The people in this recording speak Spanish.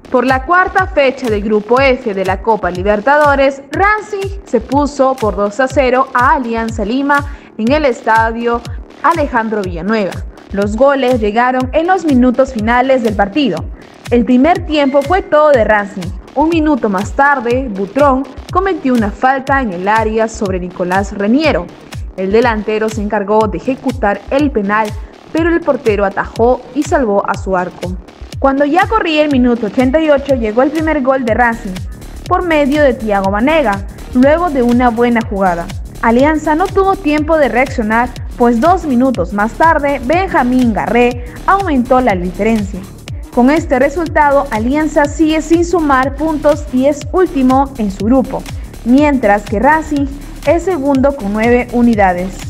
Por la cuarta fecha del Grupo F de la Copa Libertadores, Racing se puso por 2-0 a Alianza Lima en el estadio Alejandro Villanueva. Los goles llegaron en los minutos finales del partido. El primer tiempo fue todo de Racing. Un minuto más tarde, Butrón cometió una falta en el área sobre Nicolás Reniero. El delantero se encargó de ejecutar el penal, pero el portero atajó y salvó a su arco. Cuando ya corría el minuto 88, llegó el primer gol de Racing, por medio de Thiago Banega, luego de una buena jugada. Alianza no tuvo tiempo de reaccionar, pues 2 minutos más tarde, Benjamín Garré aumentó la diferencia. Con este resultado, Alianza sigue sin sumar puntos y es último en su grupo, mientras que Racing es segundo con 9 unidades.